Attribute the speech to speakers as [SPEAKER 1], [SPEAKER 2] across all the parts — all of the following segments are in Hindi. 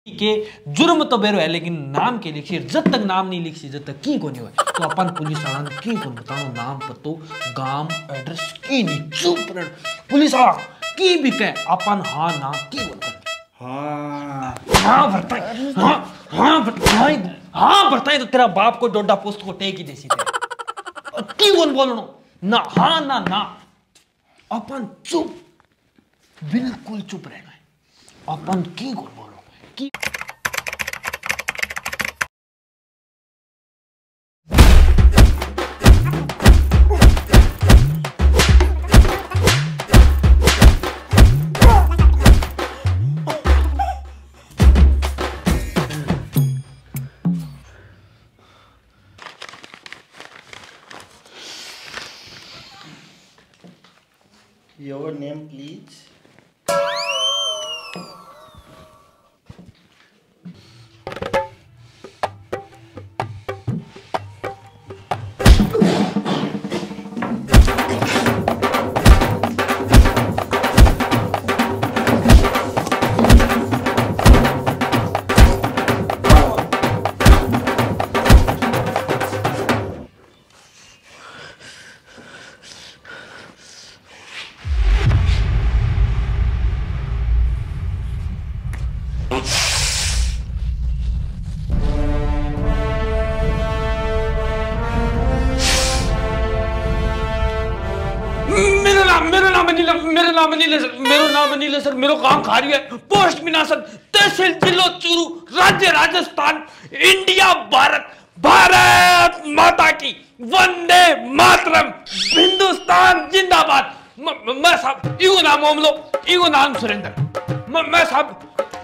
[SPEAKER 1] के जुर्म तो बेरो है लेकिन नाम के लिखी जब तक नाम नहीं लिखी जब तक की को नहीं हुआ तो अपन पुलिस वाला की को बताओ नाम पतो गांव एड्रेस की नहीं चुप रह पुलिस वाला की भी कहे अपन हाँ ना की बोल हाँ हाँ भरता है हाँ भरता है तो तेरा बाप को डोडा पोस्ट को टेक ही देसी थे की बोलनो ना हाँ ना अपन चुप बिल्कुल चुप रहना है अपन की बोलो की
[SPEAKER 2] Your name, please.
[SPEAKER 1] मेरा नाम अनिल है सर मेरा काम खारी है पोस्ट मिनासन तहसील जिलो चूरू राज्य राजस्थान इंडिया भारत माता की वंदे मातरम हिंदुस्तान जिंदाबाद मैं साहब इगो नाम ओमलो इगो नाम सुरेंद्र मैं साहब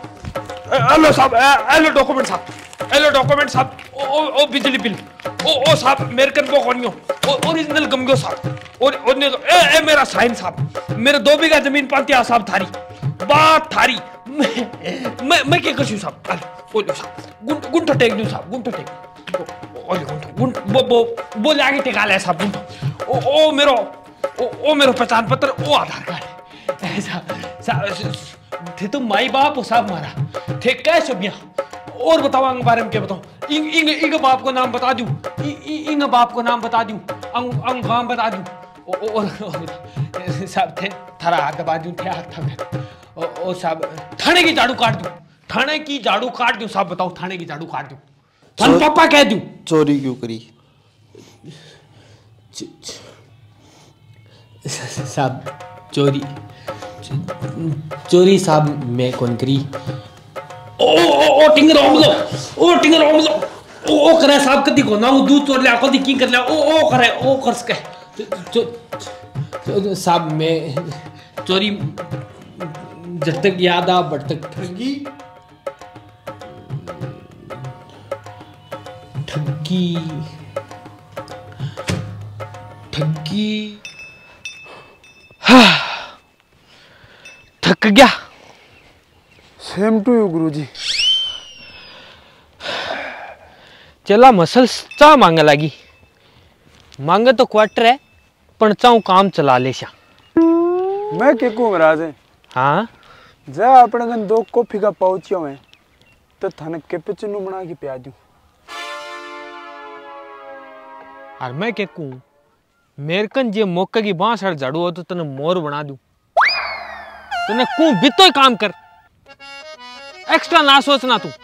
[SPEAKER 1] हेलो डॉक्यूमेंट साहब ओ बिजली बिल ओ साहब मेरे कन वो कौन ओरिजिनल गमगो साहब और ए मेरा साइन साहब मेरे 2 बीघा जमीन पातिया साहब थारी बात थारी मैं क्या करूं साहब ओले साहब गुंठो टेक दूं साहब गुंठो टेक ओले गुंठो वो आगे टेका ले साहब गुंठो ओ मेरो पहचान पत्र ओ आधार कार्ड ऐसा थे तो माई बाप हो साहब मारा थे कैसे बिया और बताओ अंग बारे में क्या बताऊं इंग बाप को नाम बता दूं इंग बाप को नाम बता दूं अंग गांव बता दूं और साहब थे थारा हाथ दबा दूं थे हाथ थक ओ साहब थाने की झाड़ू काट दूं साहब बताओ थाने की झाड़ू काट दूं थाने पापा कह दूं
[SPEAKER 2] चोरी क्यों करी
[SPEAKER 1] साहब चोरी साहब मैं कौन करी ओ टिंगर ओमलो ओ करे साहब कदी को ना दूध चोर लिया कदी की कर लिया ओ करे ओ कर सके साहब मैं चोरी जब तक याद आ बट तक ठगी थक गया
[SPEAKER 3] सेम टू यू गुरुजी
[SPEAKER 1] चला मसल चा मांगे लगी मांगे तो क्वार्टर है पण चाऊ काम चला ले शा
[SPEAKER 3] मैं के को महाराज है
[SPEAKER 1] हाँ
[SPEAKER 3] जा अपने गन 2 कॉफी का पाउचियो है तो थाने कैपुचिनो बना के पिया दूं
[SPEAKER 1] और मैं के को मेरे कन जे मौके की बांस हर झाड़ू हो तो तने मोर बना दूं तने को बितो काम कर एक्स्ट्रा ना सोचना तू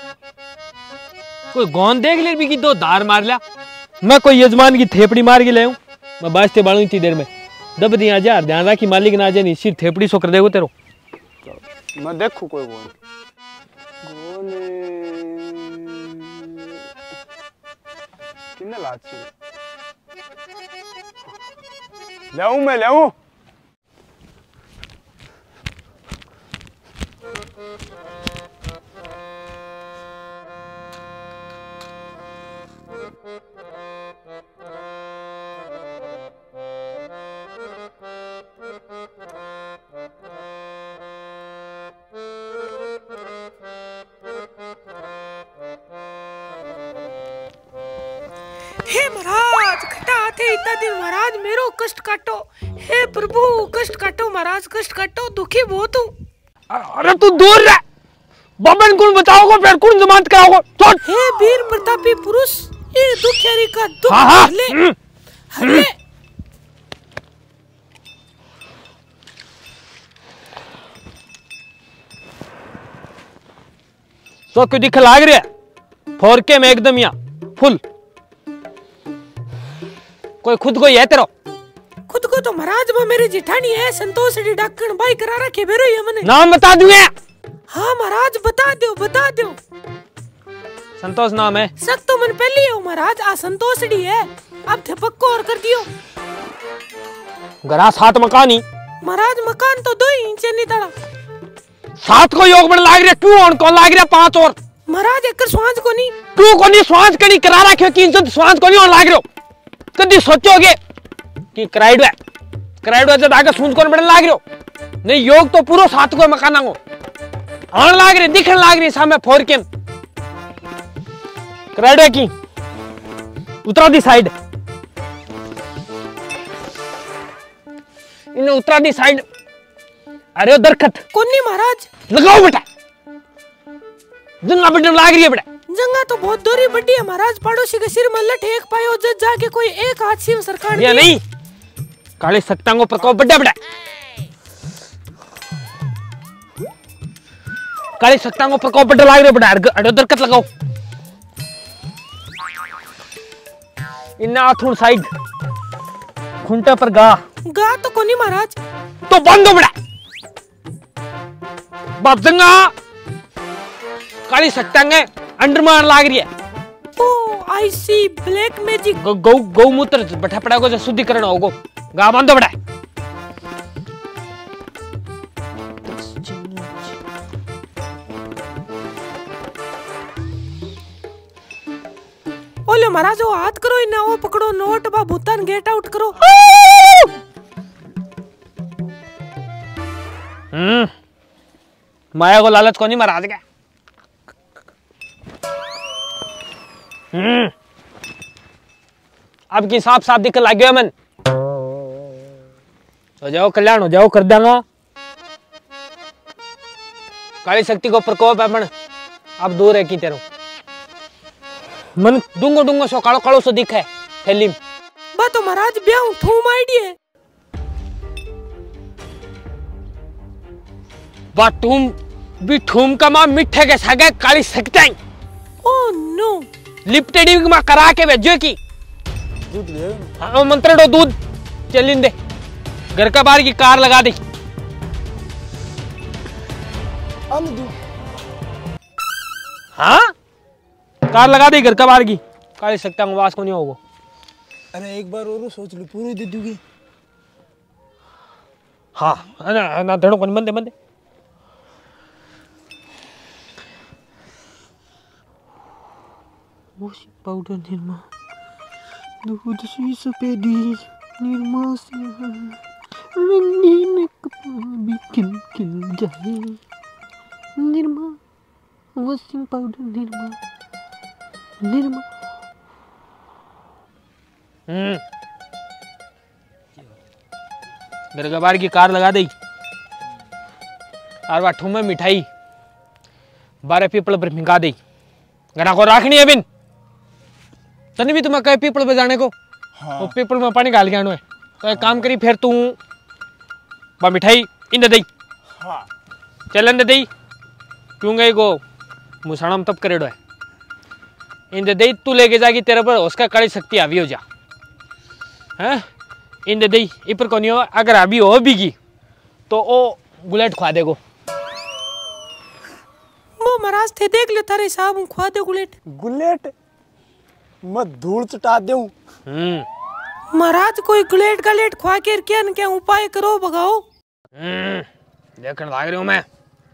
[SPEAKER 1] कोई गोंद देख ले भी की 2 धार मार लिया मैं कोई यजमान की थेपड़ी मार के ले आऊं मैं बाजते बालू इतनी देर में दब दिया जा ध्यान रखी मालिक ना जाए नहीं सिर थेपड़ी सो कर देगो तेरो
[SPEAKER 3] मैं देखू कोई गोने किन्ने लाची मैं लाऊं
[SPEAKER 4] हे महाराज घटा थे इतना दिन महाराज मेरो कष्ट काटो हे प्रभु कष्ट काटो महाराज कष्ट काटो दुखी बहुत हूँ।
[SPEAKER 1] अरे तू दूर रह बबन कौन बताओगे फिर कौन जमानत कराओगे छोड़।
[SPEAKER 4] हे वीर प्रतापी पुरुष ये दुखियारी का दुख
[SPEAKER 1] हाँ, हाँ।
[SPEAKER 4] हर ले
[SPEAKER 1] तो क्यों दिख लाग रहा है फोरके में एकदम यहाँ फुल कोई खुद को ये तेरो
[SPEAKER 4] खुद को तो महाराज वो मेरी जिठानी है संतोष डी डाकण भाई करा रखे बेरो ये मने
[SPEAKER 1] नाम बता दूंगा।
[SPEAKER 4] हाँ महाराज बता दो
[SPEAKER 1] संतोष नाम है
[SPEAKER 4] सक तो मन पहले हो महाराज आ संतोष डी है अब थे पक्को और कर दियो
[SPEAKER 1] घरा 7 मकान ही
[SPEAKER 4] महाराज मकान तो 2 इंच नहीं तड़ा
[SPEAKER 1] 7 को योग बन लाग रहा क्यों और कौन लाग रहा 5 और
[SPEAKER 4] महाराज एक स्वांज को नहीं
[SPEAKER 1] क्यों को नहीं स्वांज कनी करा रखे कि इंच स्वांज को नहीं और लाग रहे हो कदी सोचोगे कि कराइडो जब आगे सूंज कौन बड़े लाग रहे हो नहीं योग तो पूरा 7 को मकान आंगो आन लाग रहे दिखन लाग रही सामने फोर के कराइडो की उतरा दी साइड इन्हें उतरा दी साइड अरे दरखत
[SPEAKER 4] कौन नहीं महाराज
[SPEAKER 1] लगाओ बेटा जंगा बेटा लाग रही है बेटा
[SPEAKER 4] जंगा तो बहुत दूरी बड़ी है महाराज पड़ोसी के सिर में लठ एक पायो जज जाके कोई एक हाथ से सरकार
[SPEAKER 1] ये नहीं काले सत्तांगो प्रकोप बड़ा बड़ा काले सत्तांगो प्रकोप बड़ा लाग रहे बड़ा अड़ो दरकत लगाओ इन्ना आथुन साइड खुंटा पर गा
[SPEAKER 4] तो कोनी महाराज
[SPEAKER 1] तो बंद हो बड़ा बाप जंगा काली सत्तांगे अंडरमान लाग रही है
[SPEAKER 4] ओ आई सी ब्लैक मैजिक
[SPEAKER 1] गौमूत्र बैठा पड़ा को शुद्धिकरण होगो गा बांधो बड़ा
[SPEAKER 4] ओले महाराज वो हाथ करो इन्हें वो पकड़ो नोट बा भूतान गेट आउट करो
[SPEAKER 1] माया को लालच को नहीं महाराज क्या अब की साफ साफ दिख लग गया मन हो जाओ कल्याण हो जाओ कर देंगा काली शक्ति को प्रकोप है मन अब दूर है की तेरो मन डूंगो डूंगो सो कालो कालो सो दिखे थैली में
[SPEAKER 4] बा तो महाराज ब्याह ठूम आईडी है
[SPEAKER 1] बा तुम भी ठूम का मां मिठे के सगे काली शक्ति आई
[SPEAKER 4] ओ नो
[SPEAKER 1] लिपटेडी में करा के भेजो की
[SPEAKER 3] दूध ले
[SPEAKER 1] हाँ मंत्र दो दूध चलिन दे घर का बाहर की कार लगा दी हाँ कार लगा दी घर का बाहर की काली सकता हूँ वास को नहीं होगा
[SPEAKER 3] अरे एक बार और सोच लो पूरी दे दूंगी
[SPEAKER 1] हाँ ना धड़ो को बंदे बंदे पाउडर निर्मा दूध सी सफेदी निर्मा से रंगीन भी खिल खिल जाए निर्मा वॉशिंग पाउडर निर्मा निर्मा दरगाबार की कार लगा दी और वाठों में मिठाई 12 पीपल पर भिंगा दी घरा को राखनी है बिन तने भी तुम्हें कहे पीपल पे जाने को हाँ। तो पीपल में पानी डाल के आना है तो एक काम करी फिर तू बा मिठाई इन दे हाँ। चलन दे क्यों गई को मुसाणम तब करेडो है इन दे तू लेके जागी तेरे पर उसका काली शक्ति आवी हो जा हैं इन दे इपर को नहीं हो अगर अभी हो बीगी तो ओ गुलेट खवा देगो
[SPEAKER 4] वो महाराज थे देख ले थारे साहब खवा दे गुलेट
[SPEAKER 3] गुलेट मत धूल चटा दूं
[SPEAKER 4] महाराज कोई गुलेट गलेट खवा के क्या न क्या उपाय करो भगाओ
[SPEAKER 1] देखने लाग रही हूं मैं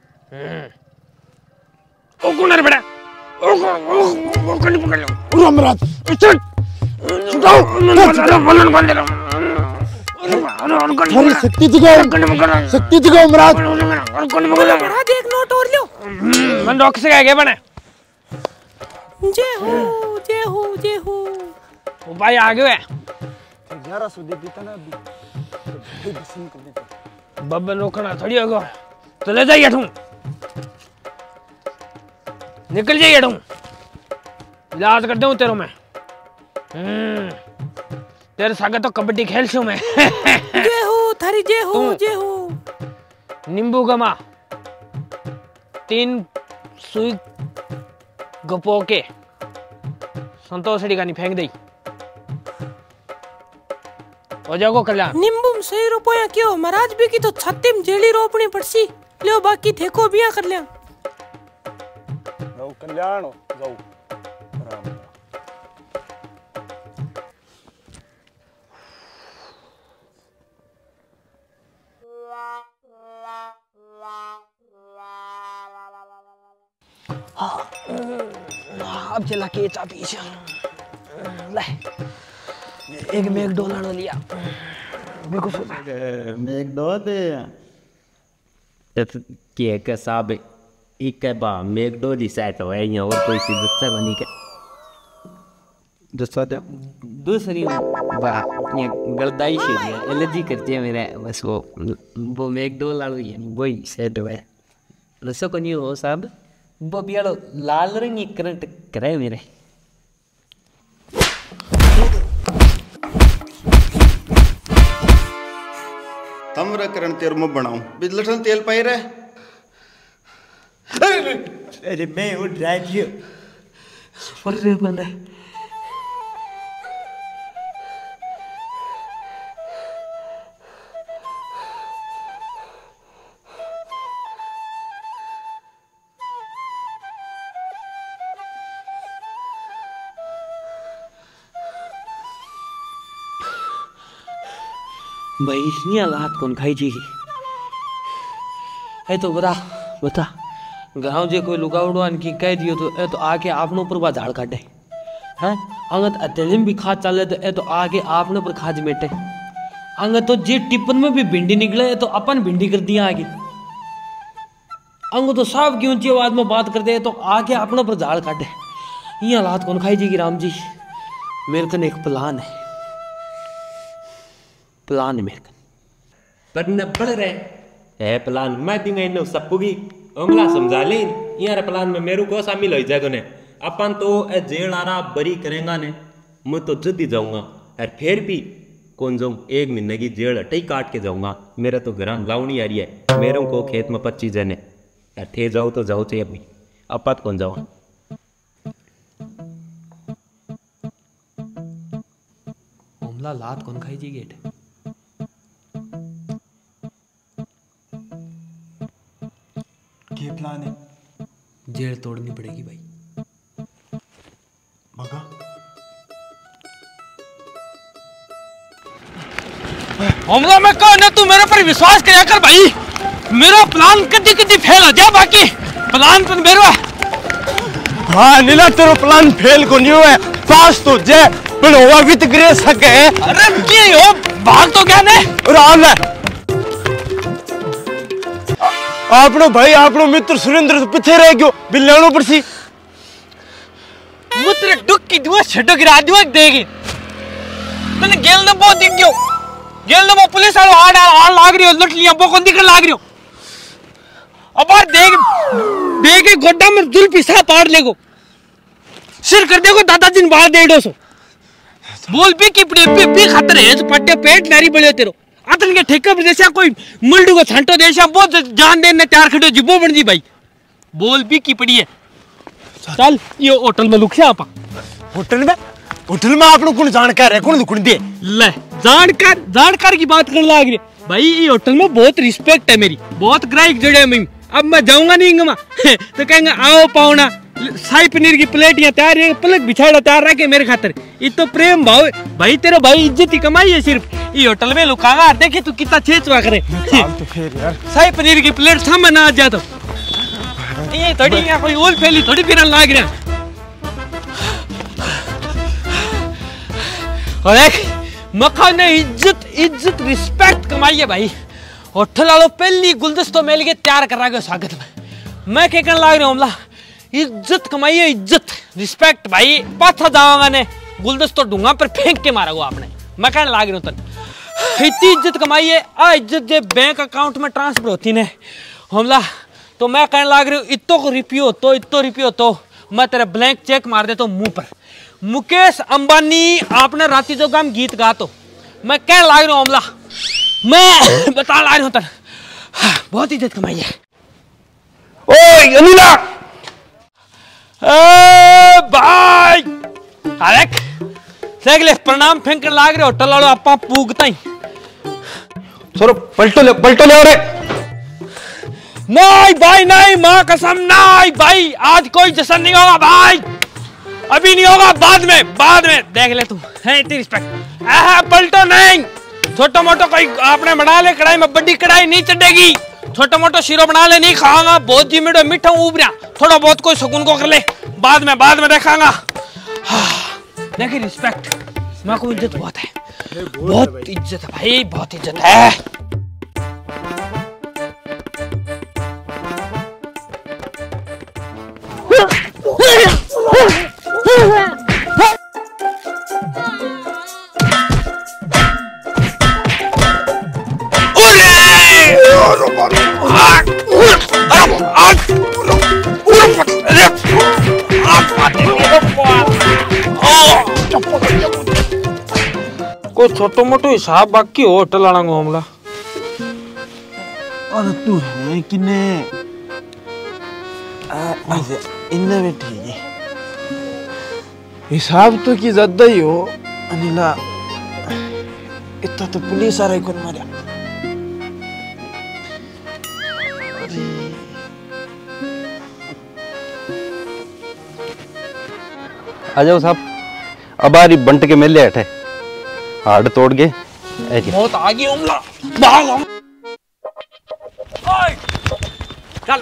[SPEAKER 1] ओ कुनर बड़ा ओ कौन पकड़ लो
[SPEAKER 3] पूरा महाराज
[SPEAKER 1] चल छुटाओ बलन बंद करो
[SPEAKER 3] अरे शक्ति जगाओ महाराज
[SPEAKER 4] महाराज एक नोट और लो
[SPEAKER 1] मन रॉक से गए बने
[SPEAKER 4] जय हो जय हो जय हो
[SPEAKER 1] ओ भाई आ गए
[SPEAKER 3] 1100 दे देता ना अभी तो बसन कर देता
[SPEAKER 1] बब्बन रोकना थोड़ी होगा तो ले जाइए तुम निकल जाइए डूं इलाज कर दूं तेरो मैं। तेरे सागे तो कबड्डी खेल छू मैं।
[SPEAKER 4] जय हो थारी जय हो जय हो।
[SPEAKER 1] नींबू गमा 3 सुई गपो के संतोषड़ी का नहीं फेंक दई हो जाओ कल्याण।
[SPEAKER 4] नींबू में 100 रुपया क्यों महाराज भी की तो छाती में जेली रोपनी पड़सी। लो बाकी ठेको बिया कर लिया।
[SPEAKER 3] जाओ कल्याण हो जाओ आराम।
[SPEAKER 1] अब चला के चाबी से ले एक मैकडोनल्ड लिया बिल्कुल
[SPEAKER 2] मैकडोनल्ड
[SPEAKER 5] के साहब एक बा मैकडोनल्ड सेट है यहाँ और कोई सी बच्चा बनी के दूसरी बात ये गलदाई से एलर्जी करती है मेरे बस वो मैकडोनल्ड है वही सेट है रसो को नहीं हो साहब वो बियालो लाल रंग करंट करे मेरे
[SPEAKER 2] तमरा करण तेर मुंह बनाऊं बिजलटन तेल पाई रे।
[SPEAKER 5] अरे मैं वो ड्राइव फर्रे बंदा भाई इतनी हालात कौन खाई जी है तो बता गाँव जे कोई लुगावड़ो की कह दियो तो ए तो आके आपनों पर बा झाड़ काटे हैं अंगत अतेलिम भी खाद चले तो ए तो आके आपने पर खाद मेटे अंग तो जे टिप्पन में भी भिंडी निकले तो अपन भिंडी कर दिया आगे अंग तो साफ की ऊंची आवाज में बात कर दे तो आके अपनों पर झाड़ काटे ये हालात कौन खाई जी राम जी। मेरे कन एक प्लान है मेरे कन पर न बढ़ रहे है प्लान मैं दूंगा इन सबको भी अमला समझा ले यार प्लान में मेरे को शामिल हो जाएगा ने अपन तो जेल आ रहा बरी करेगा ने मैं तो जल्दी जाऊंगा और फिर भी कौन जाऊँ 1 महीने की जेल हटे काट के जाऊंगा। मेरा तो घर गाँव नहीं आ रही है मेरे को खेत में 25 जने यार थे जाओ तो जाओ चाहिए भाई अपात कौन जाओ हमला लात कौन खाई जी गेट
[SPEAKER 3] क्या प्लान है?
[SPEAKER 5] जेल तोड़नी पड़ेगी भाई
[SPEAKER 3] मगा
[SPEAKER 1] हमला में कौन है तू मेरे पर विश्वास किया कर भाई। मेरा प्लान कदी कदी फेल हो जाए बाकी प्लान तो मेरा।
[SPEAKER 3] हाँ नीला तेरा प्लान फेल को नहीं हुआ पास तो जे पर हुआ भी तो गिरे सके।
[SPEAKER 1] अरे की हो भाग तो क्या ने
[SPEAKER 3] आराम है आपनो भाई आपनो मित्र सुरेंद्र तो पीछे रह गयो बिल्लानो पड़सी
[SPEAKER 1] मुत्रे डुक की दुआ छटो गिरा दुआ देगी तने गेल न बहुत दिख गयो गेल न वो पुलिस वाला आड़ लाग रही हो लट लिया वो कौन दिख लाग रही हो अब देख गोड्डा में दुल पिसा पाड़ लेगो सिर कर देगो दादाजी ने बाहर दे दो सो बोल भी की पी खातर है पट्टे पेट नारी बड़े तेरो आतन के ठेके पर जैसा कोई मुल्डू को छंटो देशा बहुत जान देने तैयार खड़ो जिबो बन जी भाई बोल भी की पड़ी है। चल ये होटल में लुक आपा
[SPEAKER 3] होटल में आप लोग कौन जानकार है कौन दुखन दे
[SPEAKER 1] ले जानकार की बात करने लग रही भाई ये होटल में बहुत रिस्पेक्ट है मेरी बहुत ग्राहक जुड़े मैं अब मैं जाऊंगा नहीं इंगमा तो कहेंगे आओ पाहुना शाही पनीर की प्लेट यहाँ तैयार है पलक बिछाड़ा तैयार रखे मेरे खातर ये तो प्रेम भाव भाई तेरा भाई इज्जत ही कमाई है सिर्फ ये होटल में लुकागा देखे तू कितना छेचवा करे
[SPEAKER 3] तो फिर यार
[SPEAKER 1] शाही पनीर की प्लेट सामने ना आ जा तो ये थोड़ी यहाँ कोई ओल फैली थोड़ी फिर लाग रहा और एक मक्खन ने इज्जत रिस्पेक्ट कमाई है भाई होटल वालों पहली गुलदस्तों मेल के तैयार करा गया स्वागत में मैं क्या कहने लाग रहा हूँ हमला इज्जत कमाई है इज्जत रिस्पेक्ट भाई पाथा जाऊंगा ने गुलदस्तों ढूंगा पर फेंक के मारा आपने मैं कहने लाग रहा हूँ तन इतनी इज्जत कमाई है आ इज्जत जो बैंक अकाउंट में ट्रांसफर होती ने हमला
[SPEAKER 5] तो मैं कहने लग रही हूँ इतो रिपियो तो मैं तेरे ब्लैंक चेक मार देता हूँ मुंह पर। मुकेश अंबानी आपने राती जो काम गीत गा तो मैं कहने लग रही हूँ अमला, मैं बता ला रही हूँ तेरे बहुत इज्जत कमाई है।
[SPEAKER 3] ओए अनिला
[SPEAKER 5] भाई अरे देख ले प्रणाम फेंक कर लाग रहे हो टलाड़ो आपा पूगता ही।
[SPEAKER 3] सर पलटो ले रे।
[SPEAKER 5] नहीं भाई नहीं, माँ कसम नहीं भाई, आज कोई जश्न नहीं होगा भाई, अभी नहीं होगा, बाद में देख ले तू है इतनी रिस्पेक्ट। पलटो नहीं, छोटा मोटा कोई आपने बना ले कढ़ाई में, बड़ी कढ़ाई नहीं चढ़ेगी, छोटा मोटा शीरो बना ले, नहीं खाऊंगा, बहुत जी मिठो मीठा उबरा, थोड़ा बहुत कोई सुकून को कर ले, बाद में देखांगा। देखिए रिस्पेक्ट, माँ को इज्जत बहुत है, बहुत इज्जत है भाई, बहुत इज्जत है। कोई छोटो मोटो हिसाब बाकी होटल आना हमला।
[SPEAKER 3] अरे तू है किने इन्ने में ठीक है, हिसाब तो की ज्यादा ही हो अनिला, इतना तो पुलिस आ रही कौन मारा।
[SPEAKER 2] आ जाओ साहब, अब आ रही बंट के मेले हटे, हाड़ तोड़ गए
[SPEAKER 5] बहुत आगे हमला, भाग हम। चल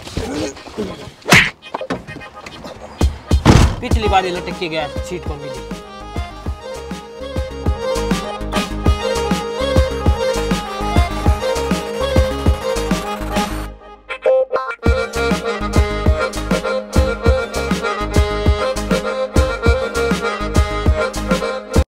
[SPEAKER 5] पिछली बार लटक के गया सीट पर मिली।